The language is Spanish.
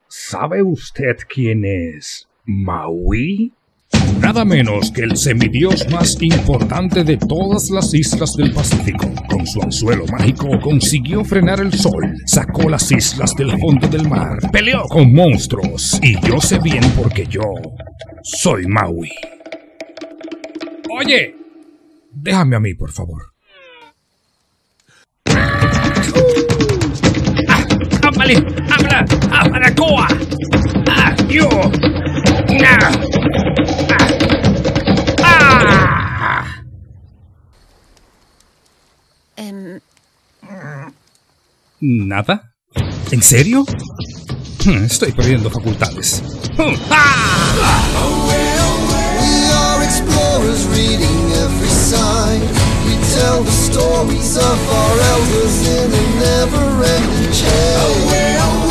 ¿Sabe usted quién es Maui? Nada menos que el semidios más importante de todas las islas del Pacífico. Con su anzuelo mágico consiguió frenar el sol, sacó las islas del fondo del mar, peleó con monstruos, y yo sé bien porque yo soy Maui. Oye, déjame a mí, por favor. ¡Ámale! ¡Habla! ¡Abaracoa! ¡Ah! ¡Yo! ¡Ah! ¿Nada? ¿En serio? Estoy perdiendo facultades. We are explorers reading every sign. We tell the stories of our elders in a never-ending chain.